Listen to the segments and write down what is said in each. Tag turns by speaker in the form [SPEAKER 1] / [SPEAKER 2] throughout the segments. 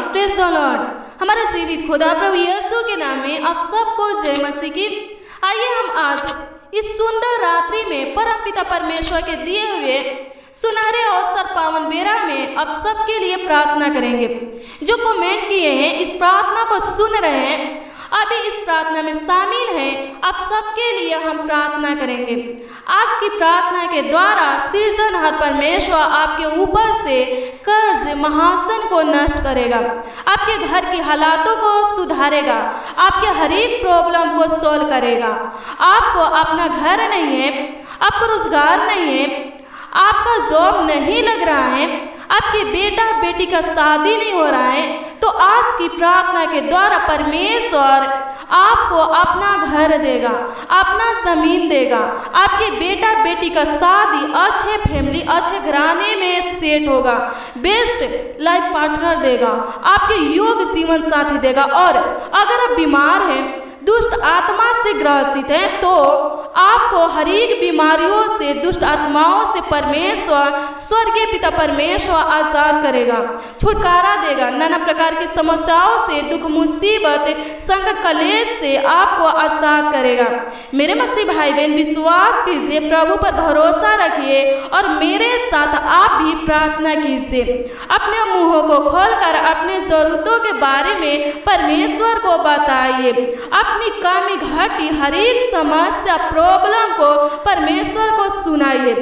[SPEAKER 1] Praise the Lord. हमारे जीवित खुदा प्रभु यीशु के नाम में आप सबको जय मसीह की। आइए हम आज इस सुंदर रात्रि में परमपिता परमेश्वर के दिए हुए सुनहरे अवसर पावन बेरा में आप सबके लिए प्रार्थना करेंगे। जो कमेंट किए हैं इस प्रार्थना को सुन रहे हैं, अभी इस प्रार्थना में शामिल हैं, आप सबके लिए हम प्रार्थना करेंगे। आज की प्रार्थना के द्वारा सृजनहार परमेश्वर आपके ऊपर से कर्ज महासन को नष्ट करेगा, आपके घर की हालातों को सुधारेगा, आपके हर एक प्रॉब्लम को सॉल्व करेगा। आपको अपना घर नहीं है, आपको रोजगार नहीं है, आपका जॉब नहीं लग रहा है, आपके बेटा बेटी का शादी नहीं हो रहा है, तो आज की प्रार्थना के द्वारा परमेश्वर आपको अपना घर देगा, अपना जमीन देगा, आपके बेटा बेटी का शादी अच्छे फैमिली अच्छे घराने में सेट होगा, बेस्ट लाइफ पार्टनर देगा, आपके योग जीवन साथी देगा। और अगर आप बीमार हैं, दुष्ट आत्मा से ग्रसित हैं, तो आपको हर एक बीमारियों से, दुष्ट आत्माओं से परमेश्वर स्वर्गीय पिता परमेश्वर आजाद करेगा, छुटकारा देगा। नाना प्रकार की समस्याओं से, दुख मुसीबत संकट कलेश से आपको आजाद करेगा। मेरे मसीह भाई बहन, विश्वास कीजिए, प्रभु पर भरोसा रखिए और मेरे साथ आप भी प्रार्थना कीजिए। अपने मुंहों को खोलकर अपने जरूरतों के बारे में परमेश्वर को बताइए। अपनी कमी घटी हर एक समस्या प्रॉब्लम को परमेश्वर को सुनाइए।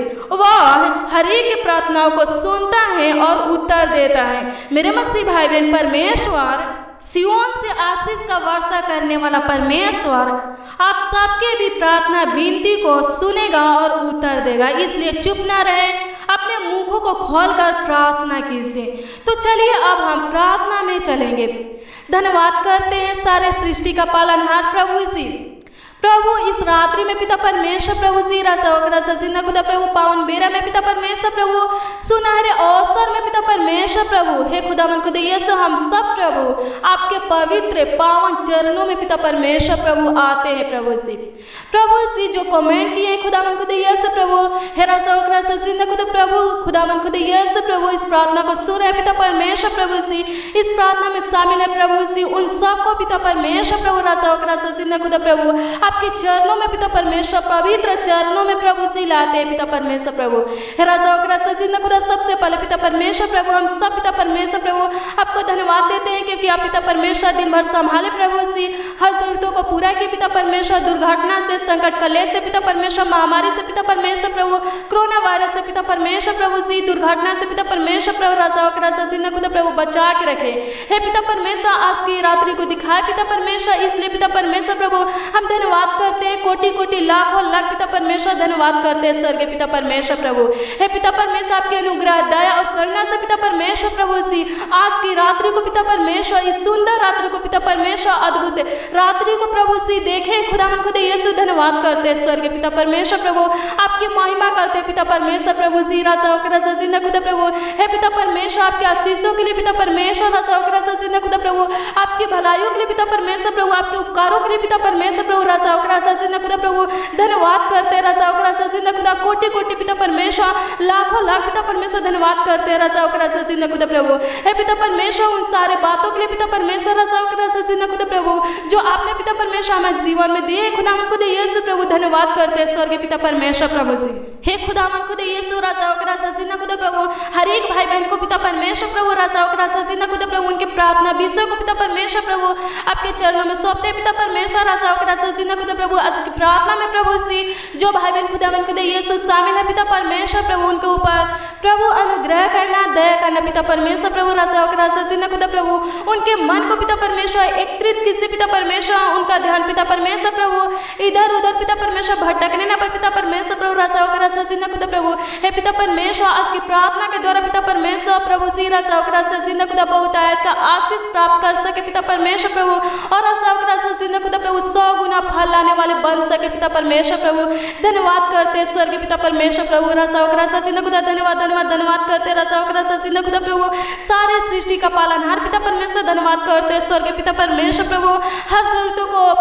[SPEAKER 1] वह हर एक प्रार्थनाओं को सुनता है और उत्तर देता है। मेरे मसीह भाई बहन, परमेश्वर सियोन से आशीष का वर्षा करने वाला परमेश्वर आप सबके भी प्रार्थना विनती को सुनेगा और उत्तर देगा। इसलिए चुप न रहे, अपने मुंहों को खोलकर प्रार्थना कीजिए। तो चलिए अब हम प्रार्थना में चलेंगे। धन्यवाद करते हैं सारे सृष्टि का पालनहार प्रभु जी। प्रभु इस रात्रि में पिता परमेश्वर प्रभु जी राजा वक्रा जिंदा खुदा प्रभु पावन बेरा में पिता परमेश्वर प्रभु सुनहरे अवसर में पिता परमेश्वर प्रभु हे खुदावन खुदा यीशु, हम सब प्रभु आपके पवित्र पावन चरणों में पिता परमेश्वर प्रभु आते हैं। प्रभु जी जो कमेंट किए हैं खुदावन खुदा यीशु प्रभु हे राजा वक्रा जिंदा खुदा प्रभु खुदावन खुदा यीशु प्रभु इस प्रार्थना को सुन रहे पिता परमेश्वर प्रभु जी, इस प्रार्थना में शामिल है प्रभु जी, उन सबको पिता परमेश्वर प्रभु राजा वक्रा जिंदा खुदा प्रभु आपके चरणों में पिता परमेश्वर पवित्र चरणों में प्रभु जी लाते हैं पिता परमेश्वर प्रभु हे राजा वक्रा जिंदा खुदा। सबसे पहले पिता परमेश्वर प्रभु हम सब पिता परमेश्वर प्रभु आपको धन्यवाद देते हैं, क्योंकि आप पिता परमेश्वर दिन भर संभाले प्रभु जी, हर जरूरतों को पूरा किए पिता परमेश्वर। दुर्घटना से, संकट कलेश से पिता परमेश्वर, महामारी से पिता परमेश्वर प्रभु, कोरोना वायरस से पिता परमेश्वर प्रभु जी, दुर्घटना से पिता परमेश्वर प्रभु राजा वक्रा जिंदा खुदा प्रभु बचा के रखे हे पिता परमेश्वर। आज की रात्रि को दिखाए पिता परमेश्वर, इसलिए पिता परमेश्वर प्रभु हम धन्यवाद करते हैं, कोटि कोटि लाखों लाख पिता परमेश्वर धन्यवाद करते हैं स्वर्गीय पिता परमेश्वर प्रभु हे पिता परमेश्वर। आपके अनुग्रह दया और करुणा से पिता परमेश्वर प्रभु जी आज की रात्रि को पिता परमेश्वर, इस सुंदर रात्रि को पिता परमेश्वर, अद्भुत रात्रि को प्रभु जी देखे खुदावन खुदा यीशु, धन्यवाद करते हैं स्वर्गीय पिता परमेश्वर प्रभु। आपकी महिमा करते हैं पिता परमेश्वर प्रभु जी राजा वक्रा जिंदा खुदा प्रभु हे पिता परमेश्वर। आपके आशीषों के लिए पिता परमेश्वर राजा वक्रा जिंदा खुदा प्रभु, आपकी भलाइयों के लिए पिता परमेश्वर प्रभु, आपके उपकारों के लिए पिता परमेश्वर प्रभु राजा वक्रा जिंदा खुदा प्रभु धन्यवाद करते हैं राजा वक्रा जिंदा खुदा। कोटि कोटि पिता परमेश्वर, लाखों लाख पिता परमेश्वर धन्यवाद करते हैं राजा वक्रा जिंदा खुदा प्रभु हे पिता परमेश्वर। उन सारे बातों के लिए पिता परमेश्वर राजा वक्रा जिंदा खुदा प्रभु जो आपने पिता परमेश्वर हमारे जीवन में दिए खुदावन खुदा यीशु प्रभु, धन्यवाद करते हैं स्वर्गीय पिता परमेश्वर प्रभु जी हे खुदावन खुदा यीशु राजा वक्रा जिंदा खुदा प्रभु। हर एक भाई बहन को पिता परमेश्वर प्रभु राजा वक्रा जिंदा खुदा प्रभु उनके प्रार्थना विषय को पिता परमेश्वर प्रभु आपके चरणों में सौंपते पिता परमेश्वर राजा वक्रा जिंदा खुदा प्रभु। आज की प्रार्थना में प्रभु जी जो भाई बहन खुदावन खुदा यीशु शामिल है पिता परमेश्वर प्रभु, उनके ऊपर प्रभु अनुग्रह करना, दया करना पिता परमेश्वर प्रभु राजा वक्रा जिंदा खुदा प्रभु। उनके मन को पिता परमेश्वर एकत्रित कीजिए पिता परमेश्वर, उनका ध्यान पिता परमेश्वर प्रभु इधर उधर पिता परमेश्वर भटकने ना पाए पिता परमेश्वर प्रभु राजा वक्रा जिंदा खुदा प्रभु हे पिता परमेश्वर। आज की प्रार्थना के द्वारा पिता परमेश्वर प्रभु जी राजा वक्रा जिंदा खुदा बहुत आयत का आशीष प्राप्त कर सके पिता परमेश्वर प्रभु, और राजा वक्रा जिंदा खुदा प्रभु 100 गुना फल लाने वाले बन सके पिता परमेश्वर प्रभु। धन्यवाद करते स्वर्गीय पिता परमेश्वर प्रभु राजा वक्रा जिंदा खुदा, धन्यवाद धन्यवाद धन्यवाद करते राजा वक्रा जिंदा खुदा प्रभु। सारे सृष्टि का पालनहार पिता परमेश्वर धन्यवाद करते स्वर्गीय पिता परमेश्वर प्रभु। हर जरूरतों को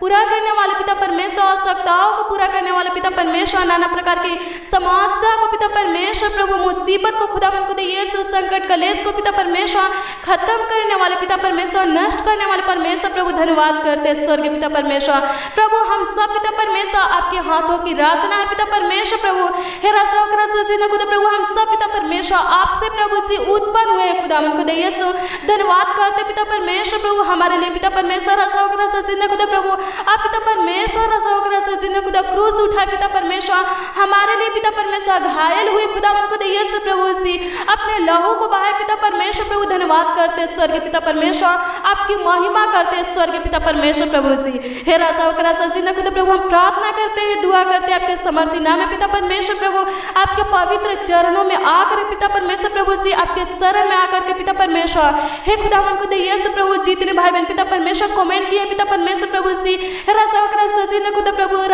[SPEAKER 1] पूरा करने वाले पिता परमेश्वर, आवश्यकताओं को पूरा करने वाले पिता परमेश्वर, नाना प्रकार की समस्या को पिता परमेश्वर प्रभु, मुसीबत को खुदावन खुद यीशु, संकट कलेश को पिता परमेश्वर खत्म करने वाले पिता परमेश्वर, नष्ट करने वाले परमेश्वर प्रभु, धन्यवाद करते हैं स्वर्गीय पिता परमेश्वर प्रभु। हम सब पिता परमेश्वर आपके हाथों की रचना है पिता परमेश्वर प्रभु। हे राजा खुदा प्रभु, हम सब पिता परमेश्वर आपसे प्रभु जी उत्पन्न हुए हैं खुदावन खुदा यीशु, धन्यवाद करते पिता परमेश्वर प्रभु हमारे लिए पिता परमेश्वर राजा खुदा प्रभु, आप पिता परमेश्वर राजा खुदा क्रूस उठाए पिता परमेश्वर हमारे लिए पिता परमेश्वर, घायल हुए खुदावन खुदा यीशु प्रभु जी, अपने लहू को बहाए पिता परमेश्वर प्रभु, धन्यवाद करते स्वर्गीय पिता परमेश्वर, आपकी महिमा करते स्वर्गीय पिता परमेश्वर प्रभु जी। हे राजा खुदा प्रभु, हम प्रार्थना करते हैं, दुआ करते हैं आपके समर्थी नाम है पिता परमेश्वर प्रभु, आपके पवित्र चरणों में आकर पिता परमेश्वर प्रभु जी, आपके शरण में आकर के पिता परमेश्वर, हे खुदावन खुदा यीशु प्रभु, जितने भाई बहन पिता परमेश्वर कमेंट किए पिता परमेश्वर प्रभु जी, हे राजा खुदा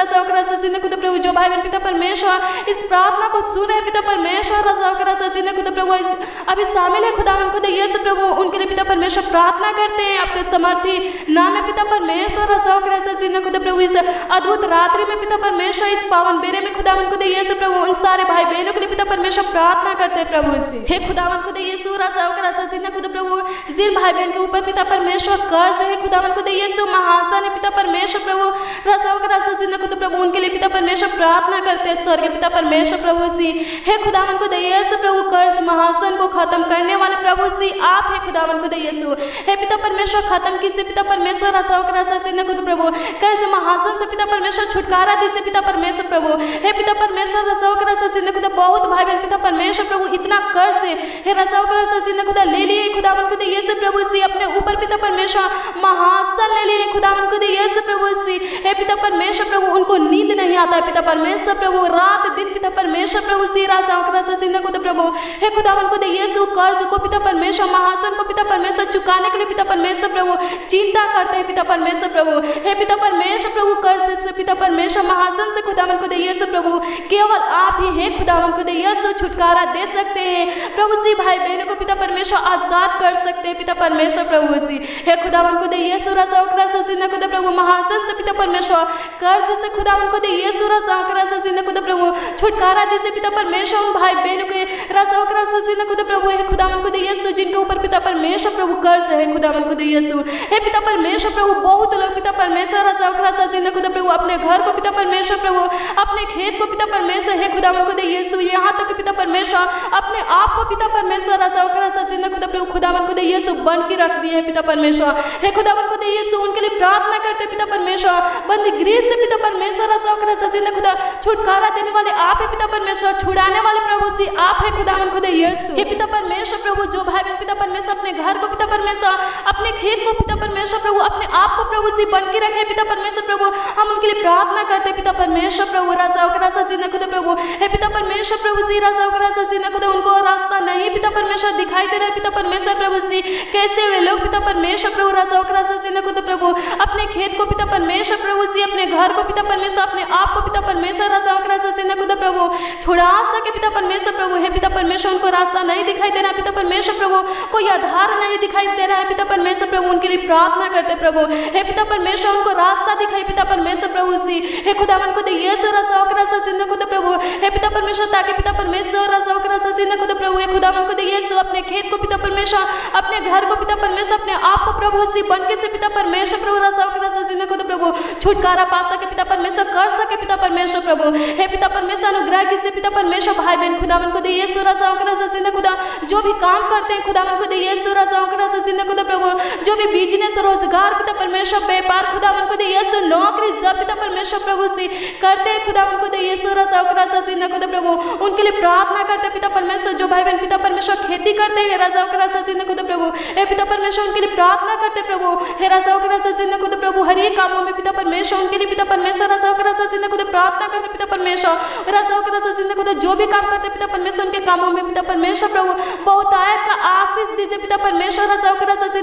[SPEAKER 1] प्रभु, जो भाई बहन पिता परमेश्वर इस प्रार्थना को सुने पिता परमेश्वर, राजा खुदा प्रभु अभी शामिल है खुदावन खुदा यीशु प्रभु, उनके लिए पिता परमेश्वर प्रार्थना करते हैं, आपके समर्थी नाम है पिता परमेश्वर, राजा खुदा प्रभु, इस अद्भुत रात्रि में पिता परमेश्वर, इस पावन बेरे में खुदावन खुदा यीशु प्रभु, उन सारे भाई बहनों के लिए पिता परमेश्वर प्रार्थना करते हैं प्रभु से। हे खुदावन खुदा यीशु, राजा खुदा प्रभु, जिन भाई बहन के ऊपर पिता परमेश्वर कर्ज है खुदावन खुदा यीशु, महासन है पिता परमेश्वर प्रभु, राजा खुदा प्रभु, उनके लिए पिता परमेश्वर प्रार्थना करते हैं स्वर्गीय पिता परमेश्वर प्रभु जी। हे खुदावन खुदा यीशु प्रभु, कर्ज महासन को खत्म करने वाले प्रभु जी आप है खुदावन खुदा यीशु, हे पिता परमेश्वर खत्म कीजिए पिता परमेश्वर, राजा खुदा प्रभु, कर्ज महासन से पिता परमेश्वर छुटकारा दीजिए पिता परमेश्वर प्रभु, हे पिता परमेश्वर राजा खुदा, बहुत भाई बहन पिता परमेश्वर प्रभु इतना कर्ज है, हे राजा खुदा ले लिए खुदावन खुदा यीशु प्रभु जी, अपने ऊपर पिता परमेश्वर महासन ले लिए खुदावन खुदा यीशु प्रभु जी, हे पिता परमेश्वर प्रभु, उनको नींद नहीं आता है पिता परमेश्वर प्रभु, रात दिन पिता परमेश्वर प्रभु जी, राजा खुदा प्रभु, हे खुदावन खुदा यीशु, कर्ज को पिता परमेश्वर, महासन को पिता परमेश्वर चुकाने के लिए पिता परमेश्वर प्रभु चिंता करते हैं पिता परमेश्वर प्रभु, हे पिता परमेश्वर प्रभु, कर्ज से पिता परमेश्वर, महासन से खुदावन खुदा यीशु प्रभु, केवल आप ही हैं खुदावन खुदा यीशु, छुटकारा दे सकते हैं प्रभु जी, भाई बहनों को पिता परमेश्वर आजाद कर सकते हैं पिता परमेश्वर प्रभु जी, हे खुदावन खुदा यीशु, राजा खुदा प्रभु, महासन से पिता परमेश्वर, कर्ज से खुदावन खुदा यीशु, राजा खुदा प्रभु छुटकारा दीजिए पिता परमेश्वर, उन भाई बहनों के राजा खुदा प्रभु, हे खुदावन खुदा यीशु, जिनके ऊपर पिता परमेश्वर प्रभु कर्ज है खुदावन खुदा यीशु, हे पिता परमेश्वर प्रभु, बहुत लोग पिता परमेश्वर, राजा खुदा प्रभु, अपने घर को पिता परमेश्वर प्रभु, अपने खेत को पिता परमेश्वर, हे खुदावन खुदा यीशु, यहाँ तक पिता परमेश्वर अपने आप को पिता परमेश्वर, राजा खुदा प्रभु, खुदावन खुदा यीशु बन के रख दिए पिता परमेश्वर, हे खुदावन खुदा यीशु, उनके लिए प्रार्थना करते पिता परमेश्वर, बंदी गृह से पिता परमेश्वर, राजा खुदा छुटकारा देने वाले आप है पिता परमेश्वर, छुड़ाने वाले प्रभु जी आप है खुदावन खुदा यीशु, हे पिता परमेश्वर प्रभु, जो भाई बहन पिता परमेश्वर अपने घर को पिता परमेश्वर, अपने खेत को पिता परमेश्वर प्रभु, अपने आप को प्रभु जी बन के रखे पिता परमेश्वर प्रभु, हम उनके लिए प्रार्थना करते पिता परमेश्वर प्रभु, राजा खुदा प्रभु, हे पिता परमेश्वर प्रभु जी, राजा खुदा, उनको रास्ता नहीं पिता परमेश्वर दिखाई दे रहा पिता परमेश्वर प्रभु जी, कैसे वे लोग पिता परमेश्वर प्रभु, राजा खुदा प्रभु, अपने खेत को पिता परमेश्वर प्रभु जी, अपने घर को पिता परमेश्वर, अपने आप को पिता परमेश्वर, राजा खुदा प्रभु छुड़ा सके पिता परमेश्वर प्रभु, हे पिता परमेश्वर, उनको रास्ता नहीं दिखाई दे रहा पिता परमेश्वर प्रभु, कोई आधार नहीं दिखाई दे रहा है पिता परमेश्वर प्रभु, उनके लिए प्रार्थना करते प्रभु, हे पिता परमेश्वर, उनको रास्ता दिखाई पिता परमेश्वर प्रभु जी, हे खुदावन खुदा यीशु, राजा खुदा प्रभु, हे पिता परमेश्वर, ताकि पिता परमेश्वर, राजा खुदा प्रभु, हे खुदावन खुदा यीशु, अपने खेत को पिता परमेश्वर, अपने घर को पिता परमेश्वर, अपने आप को प्रभु जी बन के से पिता परमेश्वर प्रभु, राजा खुदा प्रभु छुटकारा पा सके पिता परमेश्वर, कर सके पिता परमेश्वर प्रभु, हे पिता परमेश्वर, अनुग्रह कीजिए पिता परमेश्वर, भाई बहन खुदावन खुदा यीशु, राजा खुदा, जो भी काम करते हैं खुदावन खुदा यीशु, राजा खुदा प्रभु, जो भी बिजनेस, रोजगार पिता परमेश्वर, व्यापार खुदावन खुदा यीशु, नौकरी जब पिता परमेश्वर प्रभु से करते हैं खुदावन खुदा यीशु, राजा खुदा प्रभु, उनके लिए प्रार्थना करते पिता परमेश्वर, जो भाई बहन पिता परमेश्वर खेती करते हैं राजा खुदा प्रभु, हे पिता परमेश्वर, उनके लिए प्रार्थना करते प्रभु, हे राजा खुदा प्रभु, हर एक कामों में पिता परमेश्वर, उनके लिए पिता परमेश्वर, राजा खुदा प्रार्थना करते पिता परमेश्वर, राजा खुदा, जो भी काम करते पिता परमेश्वर, उनके कामों में पिता परमेश्वर प्रभु बहुत आयत का आशीष दीजिए पिता परमेश्वर, राजा खुदा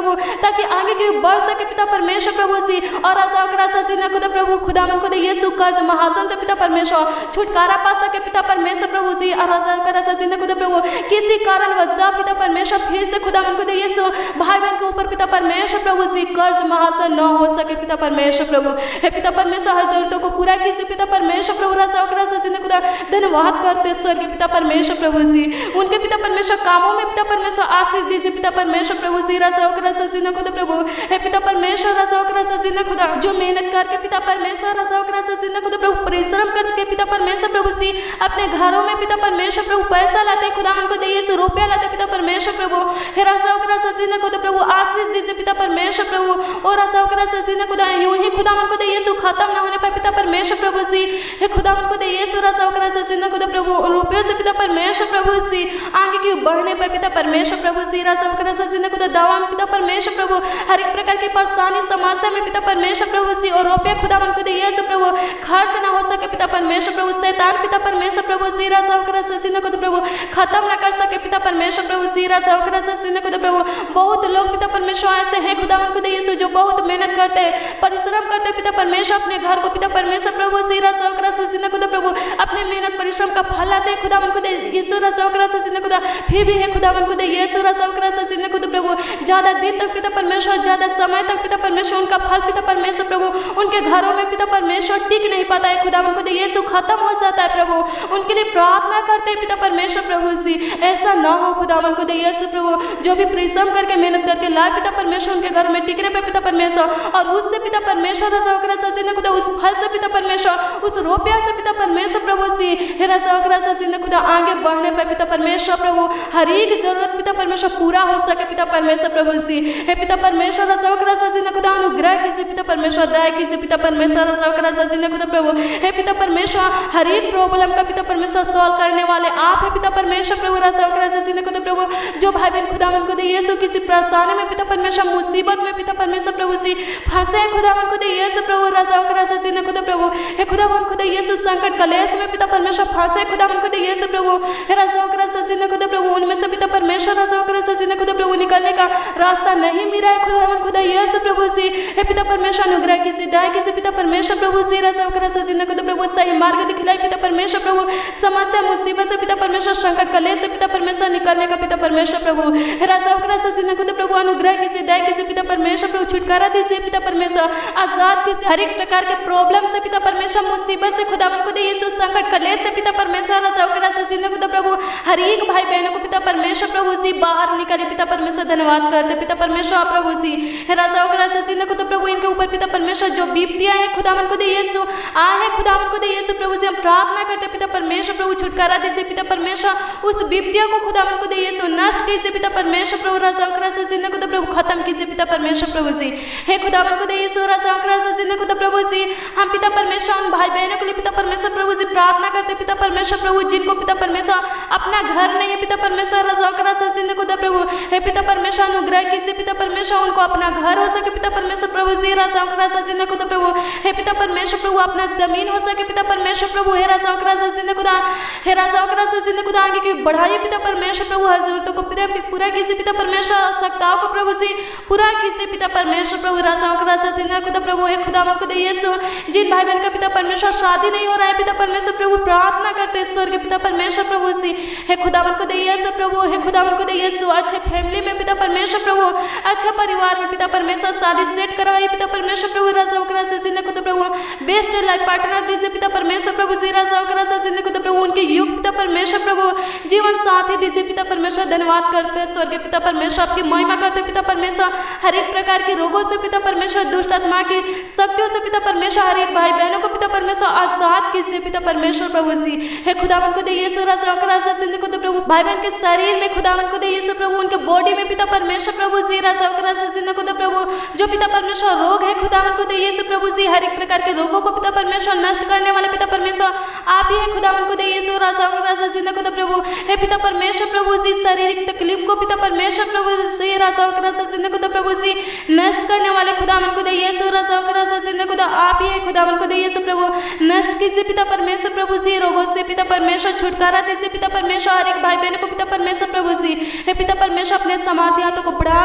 [SPEAKER 1] प्रभु, ताकि आगे की बढ़ सके पिता परमेश्वर प्रभु जी। और राजा जी खुदा प्रभु खुदावन खुदा यीशु कर्ज महाजन से पिता परमेश्वर छुटकारा पा सके पिता परमेश्वर प्रभु जी। और राजा जी खुदा प्रभु किसी कारण वजह पिता परमेश्वर फिर से खुदावन खुदा यीशु भाई बहन के ऊपर पिता परमेश्वर प्रभु जी कर्ज महाजन न हो सके पिता परमेश्वर प्रभु। हे पिता परमेश्वर हर जरूरतों को पूरा कीजिए पिता परमेश्वर प्रभु। राजा जी खुदा धन्यवाद करते स्वर्गीय पिता परमेश्वर प्रभु जी। उनके पिता परमेश्वर कामों में पिता परमेश्वर आशीष दीजिए पिता परमेश्वर प्रभु जी। राजा जी खुदा प्रभु हे पिता परमेश्वर राजा जी खुदा जो मेहनत करके पिता परमेश्वर राजा जी खुदा प्रभु परिश्रम करके पिता परमेश्वर प्रभु जी अपने घरों में पिता परमेश्वर प्रभु पैसा लाते खुदा उनको दे यीशु रुपया लाते पिता परमेश्वर प्रभु। हे राजा जी खुदा प्रभु आशीष दीजिए पिता परमेश्वर प्रभु। और राजा जी खुदा यूं ही खुदा उनको दे यीशु खत्म न होने पाए पिता परमेश्वर प्रभु जी। हे खुदा उनको दे यीशु राजा जी खुदा प्रभु उन रुपयों से पिता परमेश्वर प्रभु जी आगे की बढ़ने पाए पिता परमेश्वर प्रभु जी। राजा जी खुदा दवा में पिता परमेश्वर प्रभु हर एक प्रकार की परेशानी समस्या में पिता परमेश्वर प्रभु जी और रुपये खुदा उनको दे यीशु प्रभु खर्च ना हो सके पिता परमेश्वर प्रभु। शैतान पिता परमेश्वर प्रभु जी राजा जी खुदा प्रभु खत्म ना कर सके पिता परमेश्वर प्रभु जी। राजा जी खुदा प्रभु बहुत लोग पिता परमेश्वर ऐसे हैं खुदा उनको दे यीशु जो बहुत मेहनत करते परिश्रम करते पिता परमेश्वर अपने घर को पिता परमेश्वर प्रभु जी। राजा जी खुदा प्रभु अपने मेहनत परिश्रम का फल लाते खुदा उनको दे यीशु राजा जी खुदा फिर भी है खुदा उनको दे यीशु राजा जी खुदा प्रभु ज्यादा दिन तक पिता परमेश्वर ज्यादा समय तक पिता परमेश्वर उनका फल पिता परमेश्वर प्रभु उनके घरों में पिता परमेश्वर टिक नहीं पाता है खुदा उनको दे यीशु खत्म हो जाता है प्रभु। उनके लिए प्रार्थना करते हैं पिता परमेश्वर प्रभु जी ऐसा ना हो खुदा उनको दे यीशु प्रभु जो भी परिश्रम करके मेहनत करके लाए पिता परमेश्वर उनके घर में टिकने पे पिता परमेश्वर और उससे पिता परमेश्वर राजा जी खुदा उस फल से पिता परमेश्वर उस रुपया से पिता परमेश्वर प्रभु जी हे राजा जी खुदा आगे बढ़ने पे पिता परमेश्वर प्रभु हर एक जरूरत पिता परमेश्वर पूरा हो सके पिता परमेश्वर प्रभु जी। हे पिता परमेश्वर राजा जी खुदा अनुग्रह कीजिए पिता परमेश्वर दया कीजिए पिता परमेश्वर राजा जी खुदा प्रभु। हे पिता परमेश्वर हर एक प्रॉब्लम का पिता परमेश्वर सॉल्व करने वाले आप है पिता परमेश्वर प्रभु। राजा जी खुदा प्रभु जो भाई बहन खुदा उनको दे यीशु किसी परेशानी में पिता परमेश्वर मुसीबत में पिता परमेश्वर प्रभु जी फंसे हैं खुदा उनको दे यीशु प्रभु। राजा जी खुदा प्रभु हे खुदा उनको दे यीशु संकट कलेश में पिता परमेश्वर फंसे खुदा उनको दे यीशु प्रभु। हे राजा जी खुदा प्रभु उनमें से पिता परमेश्वर राजा जी खुदा प्रभु निकलने का रास्ता नहीं मिला है खुदा यीशु प्रभु जी। हे पिता परमेश्वर अनुग्रह कीजिए दया कीजिए पिता परमेश्वर प्रभु जी। राजा जी खुदा प्रभु सही मार्ग दिखलाए पिता परमेश्वर प्रभु समस्या मुसीबत से पिता परमेश्वर संकट कलेश से पिता परमेश्वर निकलने का पिता परमेश्वर प्रभु। राजा जी खुदा प्रभु अनुग्रह कीजिए दया कीजिए पिता परमेश्वर प्रभु छुटकारा दीजिए पिता परमेश्वर आजाद कीजिए हर एक प्रकार के प्रॉब्लम से पिता परमेश्वर मुसीबत से खुदा खुदा यीशु संकट कलेश से पिता परमेश्वर राजा जी खुदा प्रभु हर एक भाई बहनों को पिता परमेश्वर प्रभु जी बाहर निकाले पिता परमेश्वर धन्यवाद करते पिता परमेश्वर प्रभु जी। राजा जी खुदा प्रभु इनके ऊपर पिता परमेश्वर जो बीपतियां हैं खुदा खुदा यीशु आए खुदा खुदा यीशु प्रभु जी हम प्रार्थना करते पिता परमेश्वर प्रभु छुटकारा दीजिए पिता परमेश्वर उस बीपतियों को खुदा खुदा यीशु नष्ट कीजिए पिता परमेश्वर प्रभु। राजा जी खुदा प्रभु खत्म कीजिए पिता परमेश्वर प्रभु जी। हे खुदा खुदा यीशु राजा जी खुदा प्रभु जी हम पिता परमेश्वर उन भाई बहनों के लिए पिता परमेश्वर प्रभु जी प्रार्थना करते पिता परमेश्वर प्रभु जिनको पिता परमेश्वर अपना घर नहीं है पिता परमेश्वर राजा जी खुदा प्रभु हे पिता परमेश्वर अनुग्रह कीजिए पिता परमेश्वर उनको अपना घर हो सके पिता परमेश्वर प्रभु जी। राजा जी खुदा प्रभु हे पिता परमेश्वर प्रभु अपना जमीन हो सके पिता परमेश्वर प्रभु। हे राजा जी खुदा हे राजा जी खुदा आगे की बढ़ाइए पिता परमेश्वर प्रभु हर जरूरतों को पूरा कीजिए पिता परमेश्वर आवश्यकताओं को प्रभु जी पूरा कीजिए पिता परमेश्वर प्रभु। राजा जी खुदा प्रभु हे खुदा खुदा यीशु जिन भाई बहन का पिता परमेश्वर शादी नहीं हो रहा है पिता परमेश्वर प्रभु प्रार्थना करते स्वर्गीय पिता परमेश्वर प्रभु जी। हे खुदा खुदा यीशु प्रभु हे खुदा खुदा यीशु अच्छे फैमिली में पिता परमेश्वर प्रभु अच्छा परिवार में पिता परमेश्वर शादी सेट करवाइए पिता परमेश्वर प्रभु। राजा जी खुदा प्रभु बेस्ट लाइफ पार्टनर दीजिए पिता परमेश्वर प्रभु जी। राजा जी खुदा प्रभु उनके युग पिता परमेश्वर प्रभु जीवन साथी दीजिए पिता परमेश्वर धन्यवाद करते स्वर्गीय पिता परमेश्वर आपकी महिमा करते पिता परमेश्वर हर एक प्रकार के रोगों से पिता परमेश्वर दुष्ट आत्मा की शक्तियों से पिता परमेश्वर हर एक भाई बहनों को पिता परमेश्वर आजाद कीजिए पिता परमेश्वर प्रभु जी। हे खुदा खुदा यीशु राजा जी खुदा प्रभु भाई बहन के शरीर में खुदा खुदा यीशु प्रभु उनके बॉडी में पिता परमेश्वर प्रभु जी। राजा जी खुदा प्रभु जो पिता परमेश्वर रोग है खुदा खुदा यीशु प्रभु जी हर एक प्रकार के रोगों को पिता परमेश्वर नष्ट करने वाले पिता परमेश्वर आप ही है खुदा खुदा यीशु राजा जी खुदा प्रभु हे पिता परमेश्वर प्रभु जी शारीरिक तकलीफ को पिता परमेश्वर प्रभु जी राजा जी खुदा प्रभु जी नष्ट करने वाले खुदा खुदा यीशु राजा जी खुदा आप ही है खुदा खुदा यीशु प्रभु नष्ट कीजिए पिता परमेश्वर प्रभु जी रोगों से पिता परमेश्वर छुटकारा दीजिए पिता परमेश्वर हर एक भाई बहनों को पिता परमेश्वर प्रभु जी। हे पिता परमेश्वर अपने सामर्थ्य हाथों को बढ़ाकर पिता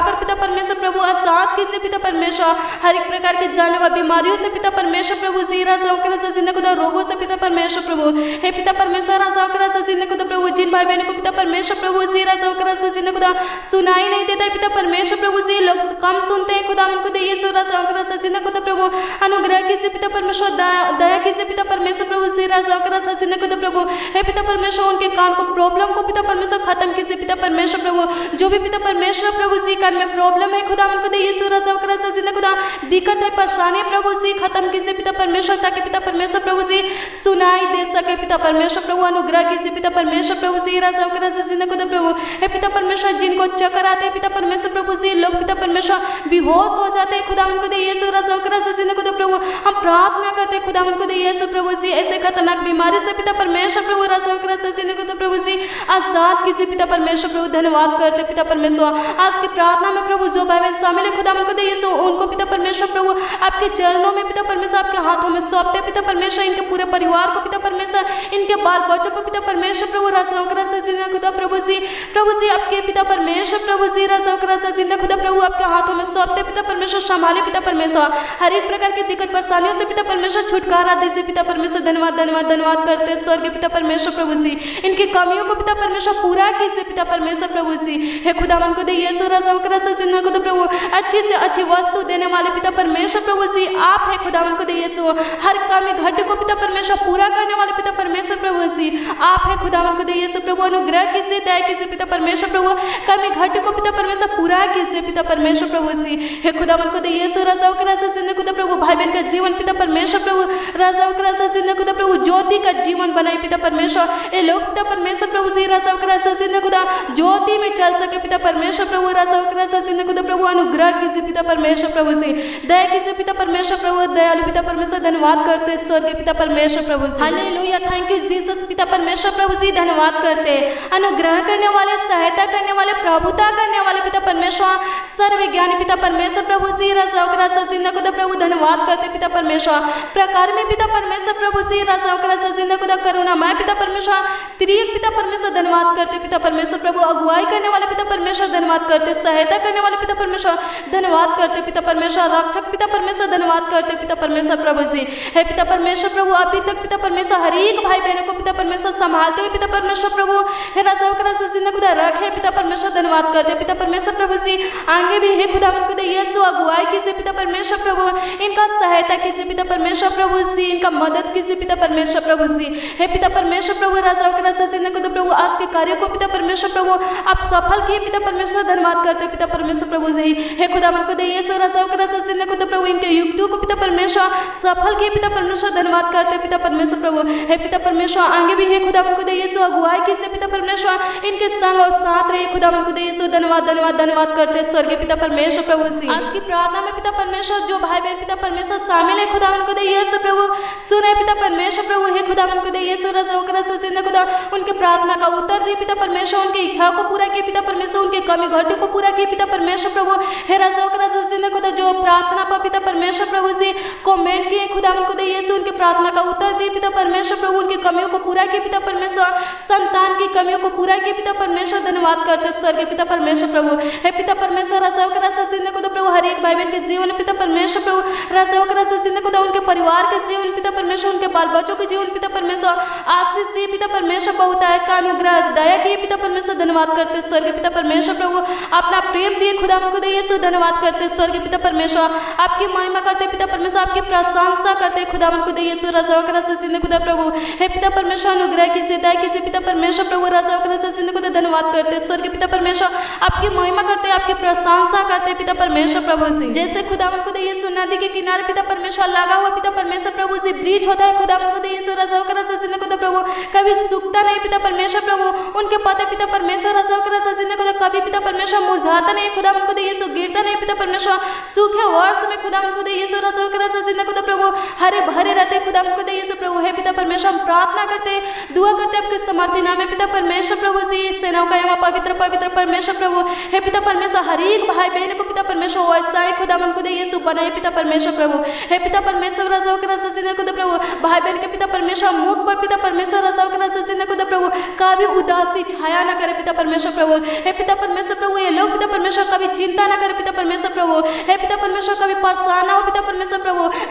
[SPEAKER 1] परमेश्वर प्रभु आजाद कीजिए पिता परमेश्वर, हर एक प्रकार की जानलेवा बीमारियों से पिता परमेश्वर प्रभु जी राजाओं के राजा जिन्हें खुदा रोगों से पिता परमेश्वर प्रभु हे पिता परमेश्वर राजाओं के राजा जिन्हें खुदा प्रभु जिन भाई बहनों को पिता परमेश्वर प्रभु जी राजाओं के राजा जिन्हें खुदा सुनाई नहीं देता है पिता परमेश्वर प्रभु जी, लोग कम सुनते हैं खुदा उनको दे यीशु राजाओं के राजा जिन्हें खुदा प्रभु अनुग्रह कीजिए पिता परमेश्वर, दया कीजिए पिता परमेश्वर प्रभु जी राजाओं के राजा जिन्हें खुदा प्रभु हे पिता परमेश्वर उनके काम को प्रॉब्लम को पिता परमेश्वर खत्म कीजिए पिता परमेश्वर प्रभु, जो भी पिता परमेश्वर प्रभु जी काम में प्रॉब्लम है खुदा उनको दे यीशु राजाओं के राजा जिन्हें खुदा दिक्कत है परेशानी प्रभु जी खत्म कीजिए पिता परमेश्वर, ताकि पिता परमेश्वर प्रभु जी सुनाई दे सके पिता परमेश्वर प्रभु, अनुग्रह कीजिए पिता परमेश्वर प्रभु जी राजाओं के राजा जिन्हें खुदा प्रभु हे पिता परमेश्वर जिनको चक्कर आते हैं पिता परमेश्वर प्रभु जी, लोग पिता परमेश्वर बेहोश हो जाते हैं खुदा उनको दे यीशु राजाओं के राजा जिन्हें खुदा प्रभु हम प्रार्थना करते हैं खुदा उनको दे यीशु प्रभु जी ऐसे खतरनाक बीमारी से पिता परमेश्वर प्रभु राजाओं के राजा जिन्हें खुदा प्रभु जी आजाद कीजिए पिता परमेश्वर प्रभु, धन्यवाद करते पिता परमेश्वर। आज की प्रार्थना में प्रभु जो भाई बहन शामिल है खुदा उनको दे यीशु उनको पिता परमेश्वर प्रभु आपके चरणों में पिता परमेश्वर आपके हाथों में सौंपते पिता परमेश्वर, इनके पूरे परिवार को पिता परमेश्वर, इनके बाल बच्चों को पिता परमेश्वर प्रभु राजाओं के राजा जिन्हें खुदा प्रभु जी आपके पिता परमेश्वर प्रभु जी राजाओं के राजा जिन्हें खुदा प्रभु आपके हाथों में सौंपते पिता परमेश्वर, संभाले पिता परमेश्वर, हर एक प्रकार की दिक्कत परेशानियों से पिता परमेश्वर छुटकारा दीजिए पिता परमेश्वर, धन्यवाद धन्यवाद धन्यवाद करते स्वर्गीय पिता परमेश्वर प्रभु जी, इनकी कमियों को पिता परमेश्वर पूरा कीजिए पिता परमेश्वर प्रभु जी, हे खुदा उनको दे यीशु राजाओं के राजा जिन्हें खुदा प्रभु अच्छी से अच्छी वस्तु देने वाले पिता परमेश्वर प्रभु जी आप है खुदा उनको दे यीशु, हर कमी घट को पिता परमेश्वर पूरा करने वाले पिता परमेश्वर प्रभु जी आप है खुदा उनको दे यीशु प्रभु, अनुग्रह कीजिए दया कीजिए पिता परमेश्वर प्रभु, कमी घट को पिता परमेश्वर पूरा कीजिए पिता परमेश्वर प्रभु जी, हे खुदा उनको दे यीशु राजाओं के राजा जिन्हें खुदा प्रभु भाई बहन का जीवन पिता परमेश्वर प्रभु राजाओं के राजा जिन्हें खुदा प्रभु ज्योति का जीवन बनाए पिता परमेश्वर, ये लोग पिता परमेश्वर प्रभु जी राजाओं के राजा जिन्हें खुदा ज्योति में चल सके पिता परमेश्वर प्रभु राजाओं के राजा जिन्हें खुदा प्रभु अनुग्रह कीजिए पिता परमेश्वर प्रभु जी, दया कीजिए पिता परमेश्वर प्रभु, दयालु पिता परमेश्वर, धन्यवाद करते स्वर्गीय पिता परमेश्वर प्रभु जी, हालेलुया थैंक यू जीसस पिता परमेश्वर प्रभु जी, धन्यवाद करते अनुग्रह करने वाले, सहायता करने वाले, प्रभुता करने वाले पिता परमेश्वर, सर्वज्ञानी पिता परमेश्वर प्रभु जी राजाओं के राजा जिन्हें खुदा प्रभु धन्यवाद करते पिता परमेश्वर, प्रकार में पिता परमेश्वर प्रभु जी राजाओं के राजा जिन्हें खुदा करुणामय पिता परमेश्वर, त्रिएक पिता परमेश्वर धन्यवाद करते पिता परमेश्वर प्रभु, अगुवाई करने वाले पिता परमेश्वर धन्यवाद करते, सहायता करने वाले पिता परमेश्वर धन्यवाद करते पिता परमेश्वर, रक्षक पिता परमेश्वर धन्यवाद करते पिता परमेश्वर प्रभु जी, हे पिता परमेश्वर प्रभु अभी तक पिता परमेश्वर हर एक भाई बहनों को पिता परमेश्वर संभालते हुए पिता परमेश्वर प्रभु हे राजाओं के राजा जिन्हें खुदा रखे पिता परमेश्वर धन्यवाद करते पिता परमेश्वर प्रभु जी, आगे भी हे खुदा उनको दे यीशु अगुवाई कीजिए पिता परमेश्वर प्रभु, इनका सहायता कीजिए पिता परमेश्वर प्रभु जी, इनका मदद कीजिए पिता परमेश्वर प्रभु जी, हे पिता परमेश्वर प्रभु राजाओं के राजा जिन्हें खुदा प्रभु आज के कार्य को पिता परमेश्वर प्रभु आप सफल किए पिता परमेश्वर, धन्यवाद करते पिता परमेश्वर प्रभु जी, हे खुदा उनको दे यीशु राजाओं के राजा जिन्हें खुदा प्रभु इनके युक्तियों को पिता परमेश्वर सफल किए पिता परमेश्वर, धन्यवाद करते पिता परमेश्वर प्रभु, हे पिता परमेश्वर आगे भी हे खुदा उनको दे यीशु अगुवाई कीजिए पिता परमेश्वर, इनके संग और साथ रहे खुदा उनको दे यीशु, धन्यवाद धन्यवाद धन्यवाद करते स्वर्गीय पिता परमेश्वर प्रभु जी, आज की प्रार्थना में पिता परमेश्वर जो भाई बहन पिता परमेश्वर शामिल है खुदा उनको दे यीशु प्रभु सुने पिता परमेश्वर प्रभु, हे खुदा उनको दे यीशु राजाओं के राजा जिन्हें खुदा उनके प्रार्थना का उत्तर दी पिता परमेश्वर, उनकी इच्छाओं को पूरा किए पिता परमेश्वर, उनके कमी घटी को पूरा किए पिता परमेश्वर प्रभु, हे राजाओं के राजा जिन्हें खुदा जो प्रार्थना पर पिता परमेश्वर प्रभु जी कमेंट किए खुदा उनको दे यीशु उनके प्रार्थना का उत्तर दिए पिता परमेश्वर प्रभु, उनकी कमियों को पूरा किए पिता परमेश्वर, संतान की कमियों को पूरा किए पिता परमेश्वर, धन्यवाद करते स्वर्गीय पिता परमेश्वर प्रभु, हे पिता परमेश्वर राजाओं के राजा जिन्हें खुदा प्रभु हर एक भाई बहन के जीवन पिता परमेश्वर प्रभु राजाओं के राजा जिन्हें खुदा उनके परिवार के जीवन पिता परमेश्वर, उनके बाल बच्चों के जीवन पिता परमेश्वर आशीष दिए पिता परमेश्वर, बहुतायत का अनुग्रह दया किए पिता परमेश्वर, धन्यवाद करते स्वर्गीय पिता परमेश्वर प्रभु, अपना प्रेम दिए खुदा उनको दे यीशु, धन्यवाद करते स्वर्गीय पिता परमेश्वर, आपकी महिमा करते पिता परमेश्वर, आपकी प्रशंसा करते खुदा उनको दे यीशु राजाओं के राजा जिन्हें खुदा प्रभु, हे पिता परमेश्वर अनुग्रह कीजिए दया कीजिए पिता परमेश्वर प्रभु राजाओं के राजा जिन्हें खुदा धन्यवाद करते स्वर्गीय पिता परमेश्वर, आपकी महिमा करते आपकी प्रशंसा करते पिता परमेश्वर प्रभु जी, जैसे खुदा उनको दे यीशु नदी के किनारे पिता परमेश्वर लगा हुआ पिता परमेश्वर प्रभु जी ब्रिज होता है खुदा उनको दे यीशु राजाओं के राजा जिन्हें खुदा प्रभु कभी सूखता नहीं पिता परमेश्वर प्रभु, उनके पते पिता परमेश्वर राजाओं के राजा जिन्हें खुदा कभी पिता परमेश्वर मुरझाता नहीं खुदा उनको दे यीशु गिरता नहीं पिता परमेश्वर, सूखे वर्ष में खुदा उनको दे यीशु राजाओं के राजा जिन्हें खुदा प्रभु हरे भरे रहते खुदा उनको दे यीशु प्रभु, हे पिता परमेश्वर हम प्रार्थना करते दुआ करते आपके समर्थी नाम में पिता परमेश्वर प्रभु जी, सेनाओं का एवं पवित्र पवित्र परमेश्वर प्रभु, हे पिता परमेश्वर हर एक भाई बहन को पिता परमेश्वर वैसा ही खुदा उनको दे यीशु बनाए पिता परमेश्वर प्रभु, हे पिता परमेश्वर राजाओं के राजा जिन्हें खुदा प्रभु भाई बहन के पिता परमेश्वर मुख पर पिता परमेश्वर राजाओं के राजा जिन्हें खुदा प्रभु कभी उदासी छाया न करे पिता परमेश्वर प्रभु, हे पिता परमेश्वर प्रभु ये लोग पिता परमेश्वर कभी चिंता न करे पिता परमेश्वर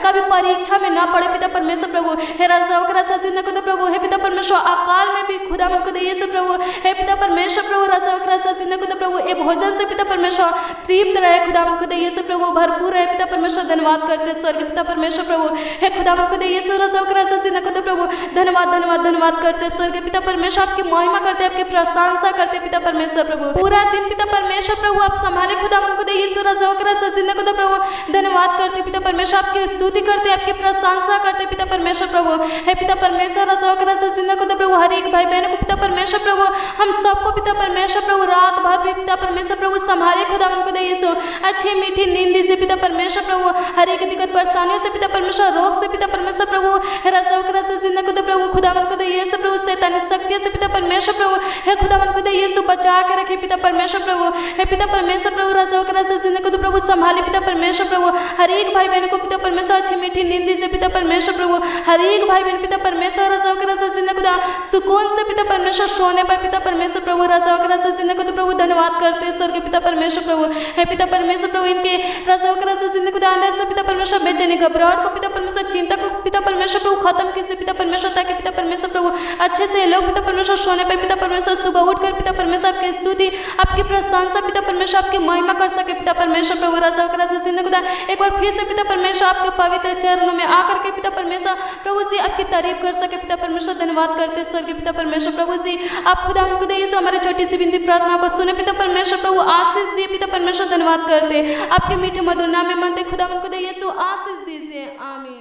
[SPEAKER 1] कभी परीक्षा में ना पड़े पिता परमेश्वर प्रभु। हे राजा ओकरा से जिंदा खुदा प्रभु, हे पिता परमेश्वर अकाल में भी खुदा मन खुदा यीशु प्रभु, हे पिता परमेश्वर प्रभु राजा ओकरा से जिंदा खुदा प्रभु, ए भोजन से पिता परमेश्वर तृप्त रहे खुदा मन खुदा यीशु प्रभु, भरपूर रहे पिता परमेश्वर। धन्यवाद करते स्वर्गीय पिता परमेश्वर प्रभु, हे खुदा मन खुदा यीशु राजा ओकरा से जिंदा खुदा प्रभु, धन्यवाद धन्यवाद धन्यवाद करते स्वर्गीय पिता परमेश्वर। आपकी महिमा करते, आपकी प्रशंसा करते पिता परमेश्वर प्रभु। पूरा दिन पिता परमेश्वर प्रभु आप संभाले खुदा मन खुदा यीशु राजा ओकरा से जिंदा खुदा प्रभु, धन्यवाद करते पिता परमेश्वर। आपकी स्तुति करते, आपकी प्रशंसा करते पिता परमेश्वर प्रभु। हे पिता परमेश्वर राजा ओकरा से जिंदा खुदा प्रभु, हर एक भाई बहन को पिता परमेश्वर प्रभु, हम सबको पिता परमेश्वर प्रभु रात भर भी पिता परमेश्वर प्रभु संभाले खुदा मन खुदा यीशु। अच्छी मीठी नींद दीजिए पिता परमेश्वर प्रभु, हर एक दिक्कत परेशानियों से पिता परमेश्वर, रोग से पिता परमेश्वर प्रभु, हे राजा ओकरा से जिंदा खुदा प्रभु, खुदा मन खुदा यीशु प्रभु, शैतानी शक्तियों से पिता परमेश्वर प्रभु, हे खुदा मन खुदा यीशु बचा के रखे पिता परमेश्वर प्रभु। हे पिता परमेश्वर प्रभु राजा ओकरा से जिंदा खुदा प्रभु संभाले पिता परमेश्वर प्रभु, हर एक भाई बहन को पिता परमेश्वर अच्छी मीठी नींद दीजिए पिता परमेश्वर प्रभु। हर एक भाई बहन पिता परमेश्वर राजा ओकरा से जिंदा खुदा सुकून से पिता परमेश्वर सोने पर पिता परमेश्वर प्रभु राजा ओकरा से जिंदा खुदा प्रभु, धन्यवाद करते हैं स्वर्गीय पिता परमेश्वर प्रभु। हे पिता परमेश्वर प्रभु इनके राजा ओकरा से जिंदा खुदा अंदर से पिता परमेश्वर बेचैनी घबराहट को पिता परमेश्वर, चिंता को पिता परमेश्वर प्रभु खत्म कीजिए पिता परमेश्वर, ताकि पिता परमेश्वर प्रभु अच्छे से लोग पिता परमेश्वर सोने पर पिता परमेश्वर सुबह उठकर पिता परमेश्वर आपकी स्तुति, आपकी प्रशंसा पिता परमेश्वर, आपकी महिमा कर सके पिता परमेश्वर प्रभु राजा ओकरा से जिंदा खुदा। एक बार फिर से पिता परमेश्वर आपके पवित्र चरणों में आकर के पिता परमेश्वर प्रभु जी आपकी तारीफ कर सके पिता परमेश्वर, धन्यवाद करते स्वर्गीय पिता परमेश्वर प्रभु जी। आप खुदा हम खुदा यीशु हमारी छोटी सी विनती प्रार्थना को सुने पिता परमेश्वर प्रभु, आशीष दिए पिता परमेश्वर, धन्यवाद करते आपके मीठे मधुर नाम में मानते खुदा हम खुदा यीशु, आशीष दीजिए, आमीन।